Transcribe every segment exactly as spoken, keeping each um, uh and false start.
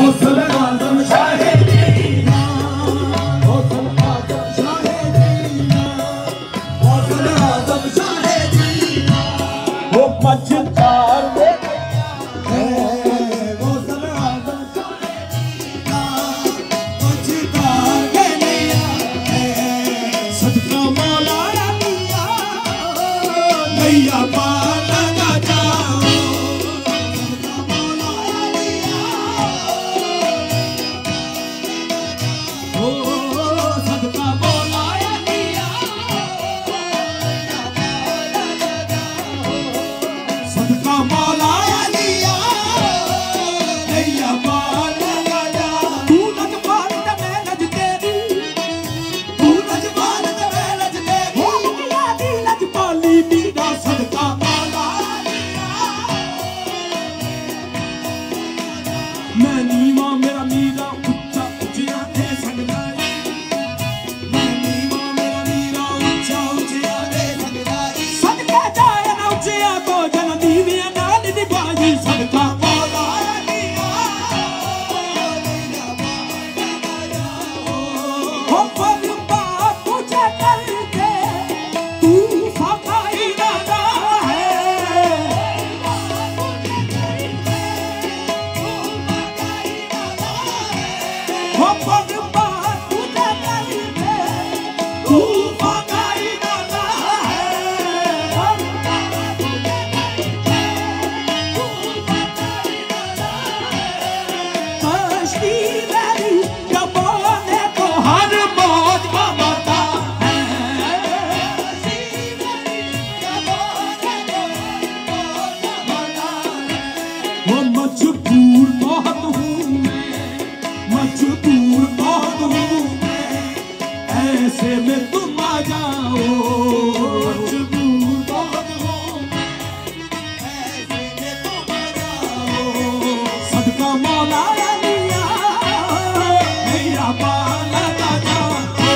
गौसल आजम शाहे दीना, गौसल आजम शाहे दीना, गौसल आजम शाहे दीना। वो मझधार दे गौसल आजम शाहे दीना, मझधार दे सदका मौला नैया, नैया पार लगा जाओ। मैं नीवा मेरा मीरा उच्चा उचिया दे सकदा, मैं नीवा मेरा मीरा उच्चा उचिया दे सकदा। सदका जाए ना उचिया तो जन दीविया नाल निभाई सदका मौला नैया, हो पर बात तुझे करके तू फकाई ना है। हो पर बात तुझे करके तू फकाई ना है। कश्ती मेरी जबाने को हर मौज ममता है। वो मजबूर बहुत हूँ मैं, मजबूर बहुत हूँ मैं, ऐसे में तुम आ जाओ। मजबूर बहुत हूँ मैं, ऐसे में तुम आ जाओ। सदका मौला नैया, नैया पार लगा जाओ,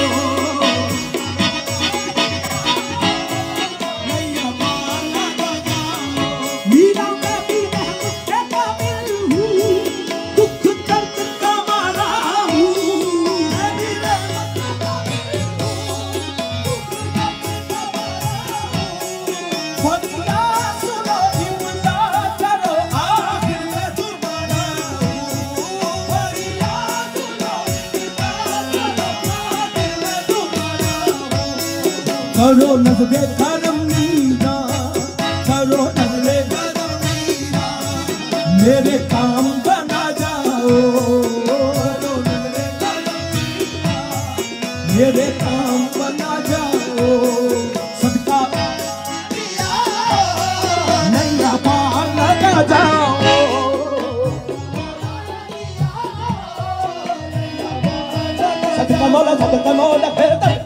नैया पार लगा जाओ। मीरा मैं भी रहमत के काबिल हूँ, दुख दर्द का मारा हूँ। मैं भी रहमत के काबिल हूँ, दुख दर्द का मारा हूँ। फरियाद सुनो इमदाद करो आखिर में तुम्हारा हूँ। फरियाद सुनो इमदाद करो आखिर में तुम्हारा हूँ। करो नज़्रे करम मीरा, करो नज़्रे करम मीरा, मेरे काम बना जाओ। करो नज़्रे करम मीरा, मेरे काम बना जाओ। सदका नैया पार लगा जाओ। सदका मौला, सदका मौला फिर